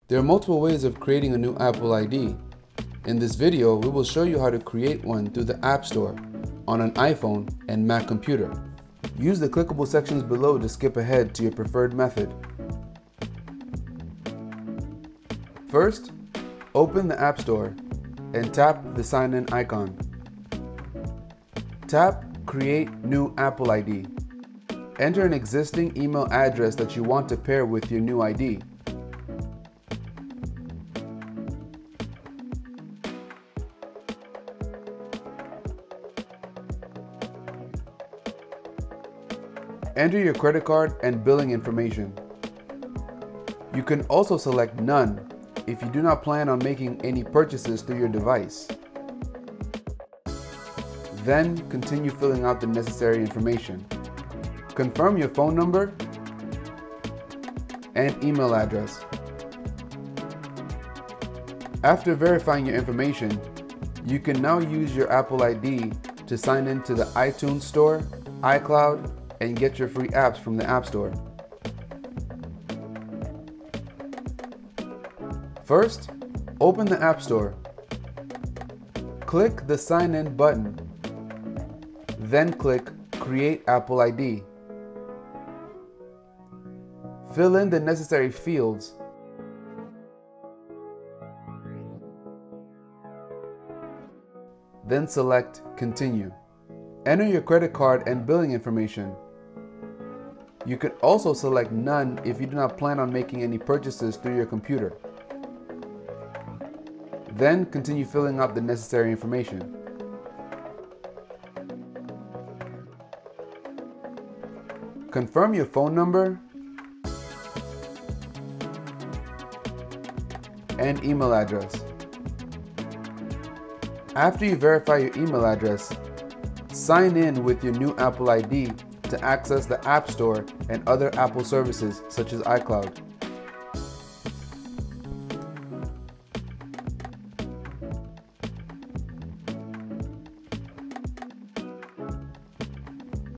There are multiple ways of creating a new Apple ID. In this video, we will show you how to create one through the App Store on an iPhone and Mac computer. Use the clickable sections below to skip ahead to your preferred method. First, open the App Store and tap the sign in icon. Tap Create New Apple ID. Enter an existing email address that you want to pair with your new ID. Enter your credit card and billing information. You can also select None if you do not plan on making any purchases through your device. Then continue filling out the necessary information. Confirm your phone number and email address. After verifying your information, you can now use your Apple ID to sign in to the iTunes Store, iCloud, and get your free apps from the App Store. First, open the App Store. Click the Sign In button. Then click Create Apple ID. Fill in the necessary fields. Then select Continue. Enter your credit card and billing information. You can also select None if you do not plan on making any purchases through your computer. Then continue filling out the necessary information. Confirm your phone number and email address. After you verify your email address, sign in with your new Apple ID to access the App Store and other Apple services such as iCloud.